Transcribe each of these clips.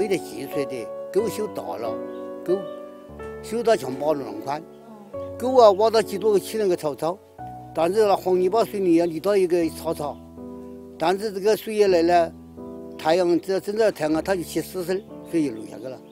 没得积水的，沟修大了，沟修到像马路那么宽，沟啊挖到几多个起那个草草，但是那黄泥巴水泥要立到一个草草，但是这个水一来呢，太阳只要正着太阳它就起死水，水就流下去了。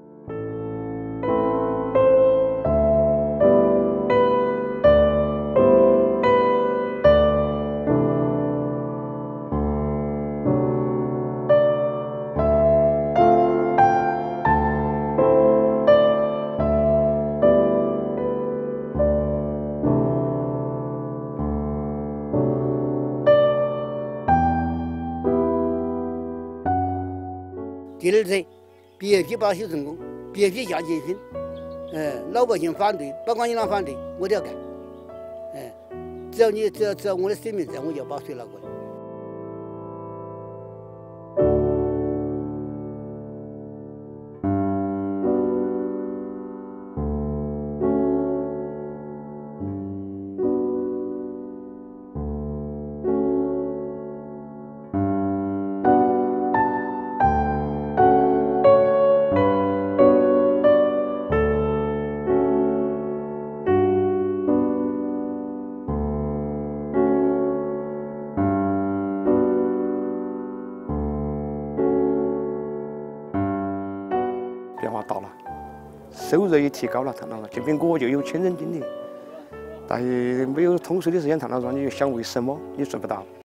第二次，别批把它修成功，别批价钱轻，老百姓反对，不管你啷反对，我都要干，只要我的生命在，我就要把水拿过来。 变化大了，收入也提高了，谈到了，这边我就有亲身经历，但是没有通水的时间，谈到说你想为什么你做不到。